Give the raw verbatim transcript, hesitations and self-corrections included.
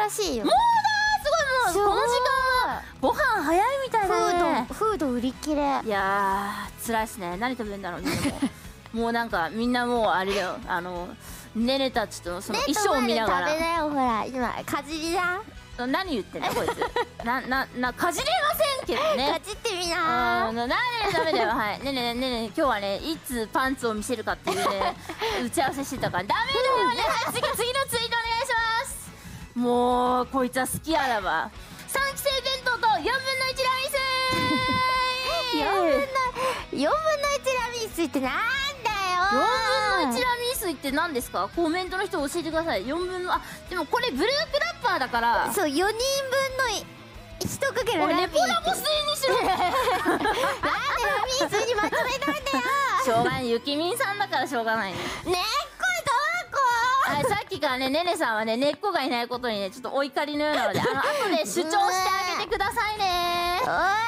らしいよ。 もうだー、すごい、もうこの時間はご飯早いみたいだね。 フードフード売り切れ。 いやー辛いっすね。何食べるんだろうね。でももうなんかみんなもうあれだよ、あのねねたちとその衣装を見ながら、 食べなよ、ほら今かじりだ。 何言ってんのこいつ。なななかじれませんけどね。 かじってみな。 うん、なねねダメだよ。はいねねねねね今日はねいつパンツを見せるかっていうね打ち合わせしてたからダメだよね。はい、次次のツイートお願いします。もうこいつは好きやだわ。さんきせい弁当とよんぶんのいちラミスよんぶんのよんぶんのいちラミスってなんだよ。 よんぶんのいちラミスって何ですか。コメントの人教えてください。よんぶんのあでもこれブルークラッパーだからそうよにんぶんの一かけるラミー。 レポラボスにしろ。 なんでラミースにまとめたんだよ。 しょうがない、ゆきみんさんだからしょうがないね。 ねっこいどはい、さっきからねねねさんはね根っこがいないことにねちょっとお怒りのようなので、あの後で主張してあげてくださいね。 こおい